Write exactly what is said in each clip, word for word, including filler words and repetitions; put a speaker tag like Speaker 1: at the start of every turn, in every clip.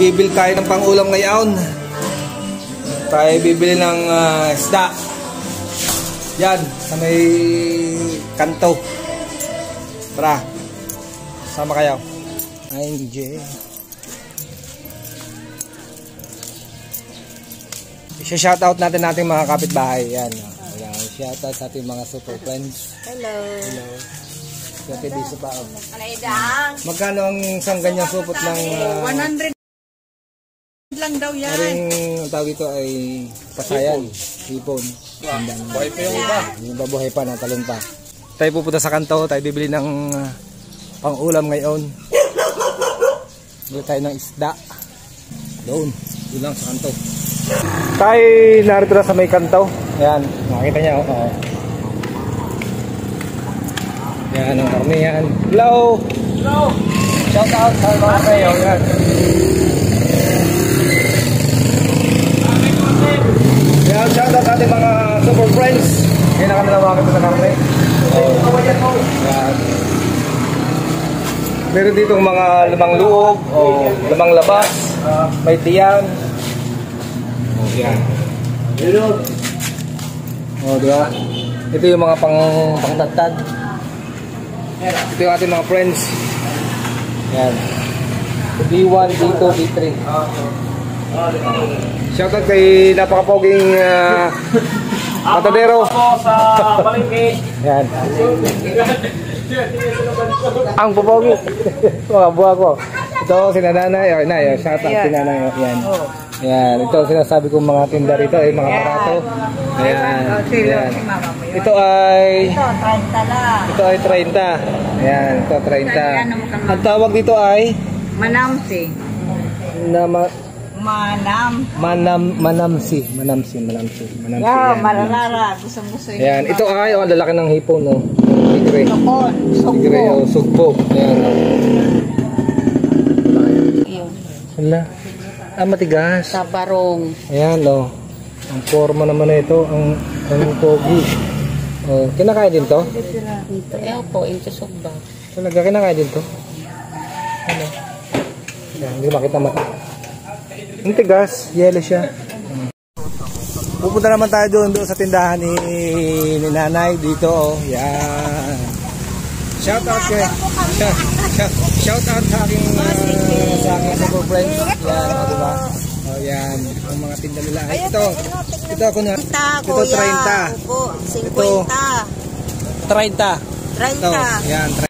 Speaker 1: bibili tayo ng pang-ulam ngayon. Tayo bibili ng uh, isda. Yan, sa may kanto. Tara, sama kayo. Ay, J. I-shoutout natin natin mga kapitbahay. Yan. Shoutout sa ating mga super friends. Hello. Hello. Dati biso pa ako. Magkano ang isang ganyang supot ng uh,
Speaker 2: one hundred lang daw yan.
Speaker 1: Aring ang tawag ito ay pasayan, hipon.
Speaker 3: Buhay pa yung iba.
Speaker 1: Yung iba buhay pa, natalon pa. Tayo pupunta sa kanto, tayo bibili ng uh, pang-ulam ngayon. Bili tayo ng isda. Doon, doon lang sa kanto. Tayo narito na sa may kanto. Ayan, nakita niya. Oh. Yan ang karnihan. Hello! Hello! Shout out sa mga kayo. Yan. Yan, shout out sa ating mga super friends. Yan na kami nawakan sa karne. Oh. Yan. Meron ditong mga lamang luog o lamang labas. May tiyan. Oh, yan. Oh, diba? Ito yung mga pang pangtagtad. Ito yung ating mga friends. Yan. B one, B two, B three. Shoutout kay napakapoging uh, matadero.
Speaker 3: Sa palengke.
Speaker 1: Yan. Ang popogi. Mga buha ko. Ito si nanay. Okay na. Shoutout si nanay. Yan. Yan. Ito sinasabi kong mga tinda rito ay mga barato. Ayan. Ayan. Ito ay Ito ay thirty. Ayan, ito thirty. Ang tawag dito ay
Speaker 2: Manamsi.
Speaker 1: na ma,
Speaker 2: Manam.
Speaker 1: manam manamsi, manamsi, manamsi, manamsi.
Speaker 2: Yeah, mararara. Gustong-gusto yun.
Speaker 1: Ayan, ito ay oh, ang lalaki ng hipon, no. Tigre.
Speaker 2: Lokon.
Speaker 1: Tigre, oh, sugpo. Ayan.
Speaker 2: Yun.
Speaker 1: Hala. Ah, matigas.
Speaker 2: Taparong.
Speaker 1: Ayan, no. Ang forma naman na ito, ang ang pogi. Oh, kinakain din to?
Speaker 2: Ito, eh po, ito sugba.
Speaker 1: Talaga, kinakain din to? Ano? Ayan, hindi makita mata. Ang tigas, yellow siya. Pupunta naman tayo doon doon sa tindahan ni, ni nanay dito. Oh. Yan. Shout out kay shout, shout, shout out sa aking uh, sa aking super friends. Yan, oh, diba? Oh, yan. Ang mga tinda nila. Ay, ito. Ito ako na. Ito thirty. Ito thirty. Ito, yan, thirty.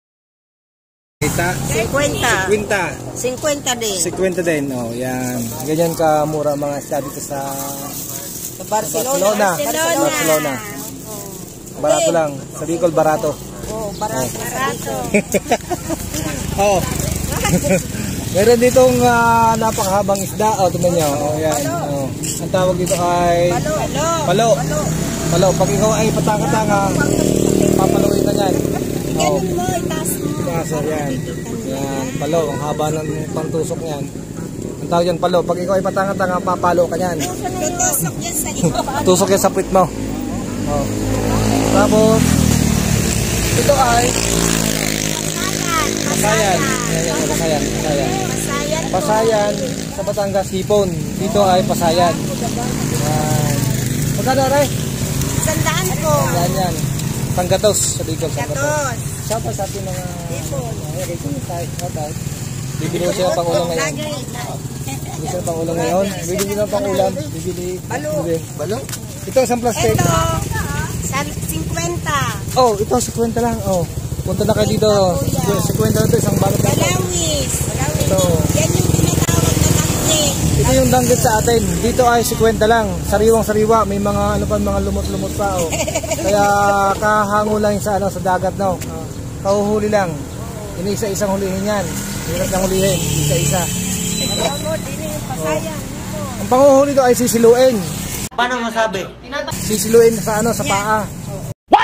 Speaker 2: fifty.
Speaker 1: fifty.
Speaker 2: fifty din.
Speaker 1: fifty din. Oh, yan. Ganyan ka mura mga isda dito sa
Speaker 2: Sa Barcelona.
Speaker 1: Barcelona. Barcelona. Barato lang. Sa Bicol, barato.
Speaker 2: Oh, barato. Barato.
Speaker 1: Oh. Meron ditong uh, napakahabang isda. Oh, tingnan niyo. Oh, yan. Oh. Ang tawag dito ay palo. Palo. Palo. Pag ikaw ay patanga-tanga, papaluin ka niyan. Oh. Kaso yan. Yan, palo. Ang haba ng pantusok niyan. Ang tawag yan, palo. Pag ikaw ay patanga-tanga, papalo ka niyan.
Speaker 2: Tutusok yan sa iyo.
Speaker 1: Tusok yan sa puwit mo. Oh. Tapos, ito ay pasayan. Yan, yan, pasayan. Pasayan. Pasayan. Sa Batangas, hipon. Dito ay pasayan. Yan. Magkano rin?
Speaker 2: Sandaan ko.
Speaker 1: Yan yan. Panggatos sa Bicol.
Speaker 2: Gatos.
Speaker 1: Siya pa sa ating mga hipon. Bibili ko sila pang ulam ngayon. Bibili sila pang ulam ngayon. Bibili sila pang ulam. Bibili. Balo. Balo? Ito isang plastic.
Speaker 2: Ito. fifty.
Speaker 1: Oh, ito fifty lang. Oh. Punta na kayo dito. fifty na ito. Isang balot na ito.
Speaker 2: Balawis.
Speaker 1: Ito.
Speaker 2: Yan yung tinatawag na danggit.
Speaker 1: Ito yung danggit sa atin. Dito ay fifty lang. Sariwang sariwa. May mga ano pa, mga lumot-lumot pa. Oh. Kaya kahango lang sa ano sa dagat, no. Oh. Kahuhuli lang. Inisa-isang hulihin yan. Hirap lang hulihin. Isa-isa. Oh. Ang panguhuli ito ay sisiluin.
Speaker 3: Paano masabi?
Speaker 1: Sisiluin sa ano, sa paa. What?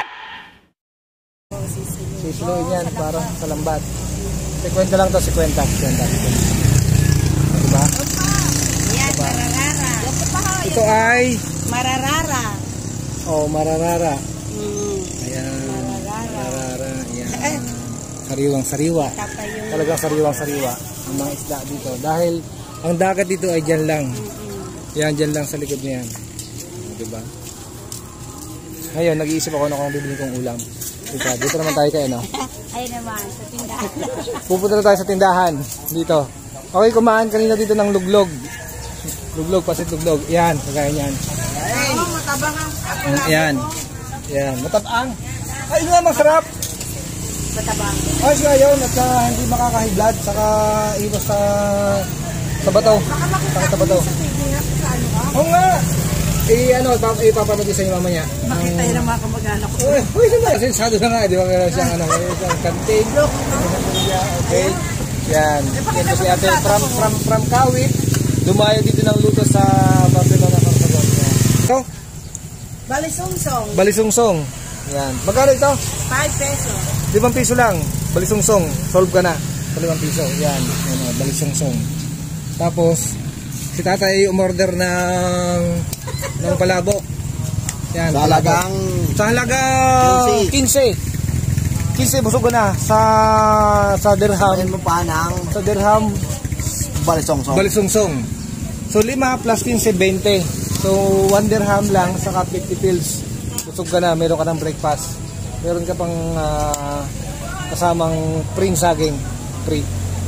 Speaker 1: Sisiluin yan para sa lambat. fifty lang to, fifty. fifty. Diba?
Speaker 2: Yan, mararara.
Speaker 1: Ito ay
Speaker 2: Mararara.
Speaker 1: oh, mararara.
Speaker 2: Mm.
Speaker 1: Ayan. Mararara. Ayan. Sariwang sariwa. Talagang sariwang sariwa ang mga isda dito. Dahil Ang dagat dito ay dyan lang. Yan, dyan lang sa likod niyan. Diba? Ngayon, nag-iisip ako na kung bibili kong ulam. Dito, dito naman tayo kayo, no?
Speaker 2: Ay naman, sa tindahan.
Speaker 1: Pupunta na tayo sa tindahan. Dito. Okay, kumain kanina dito ng luglog. Luglog, pasit luglog. Yan, kagaya niyan.
Speaker 2: Oo, matabang ang
Speaker 1: Yan. Yan, matabang. Ay, nga, masarap.
Speaker 2: matabang.
Speaker 1: Ay, siya yun. At uh, hindi makakahiblad. Saka iwas sa sa bato. Saka sa bato. Oo nga. Eh, ano, ipapanood sa inyo mamaya.
Speaker 2: Makita yun ang mga kamag-anak ko.
Speaker 1: Uy, uy, naman. Sensado na nga. Di ba meron siyang ano, siyang kantin. Okay. Yan. Ito si ate from, from, from Kawit. Dumayo dito ng luto sa Barcelona, Barcelona. So,
Speaker 2: Balisungsong,
Speaker 1: balisungsong. Yan. Magkano ito?
Speaker 2: five pesos.
Speaker 1: Limang piso lang. Balisungsong. Solve ka na. Sa limang piso. Yan. Yan o, balisungsong. Tapos, si tatay umorder ng ng palabok. Yan.
Speaker 3: Sa halagang
Speaker 1: Sa halagang quince. quince, busog ka na. Sa sa dirham.
Speaker 3: Ayan mo pa ng
Speaker 1: Sa dirham,
Speaker 3: balisong-song.
Speaker 1: balisungsong. So, lima plus quince, twenty. So, one dirham lang, saka fifty pills. Busog ka na, meron ka ng breakfast. Meron ka pang uh, kasamang pring saging. Free.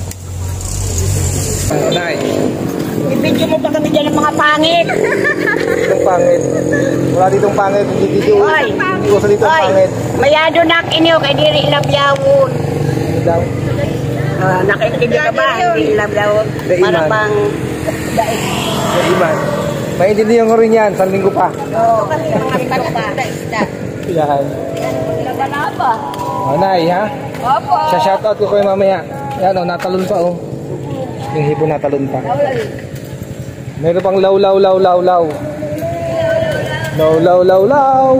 Speaker 1: Nay,
Speaker 2: I-video mo pa kami dyan ng mga pangit.
Speaker 1: itong pangit. Wala ditong pangit. Hindi dito.
Speaker 2: Oy.
Speaker 1: Hindi ko sa ditong pangit.
Speaker 2: mayado nak inyo kay diri ilabyawon.
Speaker 1: Ano daw?
Speaker 2: Uh, Nakikinig ka ba? Hindi ilabyawon.
Speaker 1: Daiman.
Speaker 2: Para bang daig.
Speaker 1: Sa iman. Maintindihan ko rin yan. Sa linggo pa.
Speaker 2: Oo, kasi mga bata. Isda.
Speaker 1: Yan.
Speaker 2: Laban-laba.
Speaker 1: O, Nay, ha?
Speaker 2: Opo.
Speaker 1: Sa shoutout ko kayo mamaya. Yan o, natalon pa o. Yung hipo natalon pa. Meron pang law law law law law. Law law law law.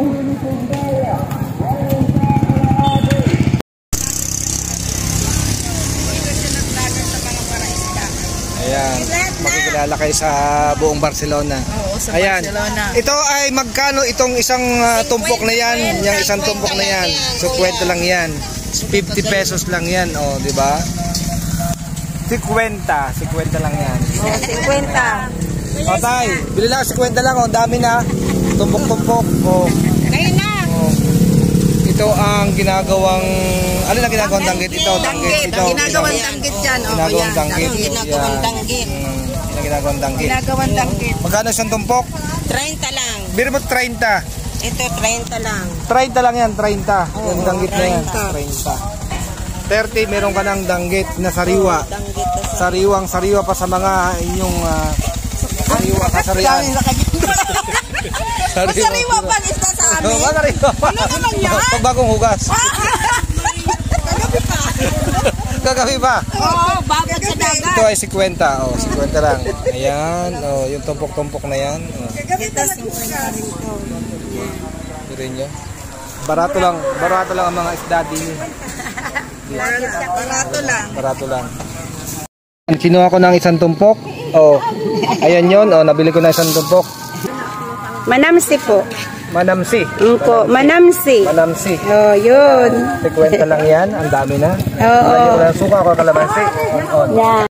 Speaker 1: Ayan, makikilala kayo sa buong Barcelona.
Speaker 2: Oo, sa
Speaker 1: Ayan.
Speaker 2: Barcelona.
Speaker 1: Ito ay magkano itong isang uh, tumpok na yan? Yung isang tumpok na yan. So, kwenta lang yan. fifty pesos lang yan, oh, di ba? fifty, fifty lang yan.
Speaker 2: Oh, fifty.
Speaker 1: Patay, bili lang fifty lang, oh, dami na. Tumpok-tumpok, oh.
Speaker 2: Ngayon na.
Speaker 1: Oh. Ito ang ginagawang, ano na ginagawang danggit? Ito, danggit. Ito,
Speaker 2: Ginagawang danggit dyan. Oh,
Speaker 1: ginagawang
Speaker 2: yan.
Speaker 1: danggit.
Speaker 2: Ginagawang
Speaker 1: Yan.
Speaker 2: danggit.
Speaker 1: Mm, yan ang ginagawang danggit.
Speaker 2: Ginagawang danggit.
Speaker 1: Magkano siyang tumpok?
Speaker 2: thirty lang.
Speaker 1: Biro mo thirty.
Speaker 2: Ito, thirty lang.
Speaker 1: thirty lang yan, thirty. Yung danggit na yan,
Speaker 2: thirty.
Speaker 1: thirty. thirty, meron ka ng danggit na sariwa.
Speaker 2: Danggit na sa...
Speaker 1: Sariwang sariwa pa sa mga inyong uh, sariwa kasarian.
Speaker 2: Masariwa pa isda sa amin.
Speaker 1: Oh, sariwa pa.
Speaker 2: Ano naman yan?
Speaker 1: Pagbagong hugas.
Speaker 2: Kagabi pa.
Speaker 1: Kagabi pa.
Speaker 2: Oo, babad sa dagat.
Speaker 1: Ito ay fifty. Oh, fifty lang. Ayan, oh, yung tumpok-tumpok na yan. Oh.
Speaker 2: Ito, fifty rin ito.
Speaker 1: Rin nyo. Barato lang, barato lang ang mga isda din.
Speaker 2: Barato lang.
Speaker 1: Barato lang. Kinuha ko ng isang tumpok. Oh. Ayan 'yon, oh, nabili ko na isang tumpok.
Speaker 2: Manamsi po.
Speaker 1: Manamsi.
Speaker 2: Opo, manamsi.
Speaker 1: Manamsi.
Speaker 2: Oh, yun.
Speaker 1: fifty lang 'yan, ang dami na.
Speaker 2: Oo.
Speaker 1: Suka ko kalamansi. On.
Speaker 2: Yeah.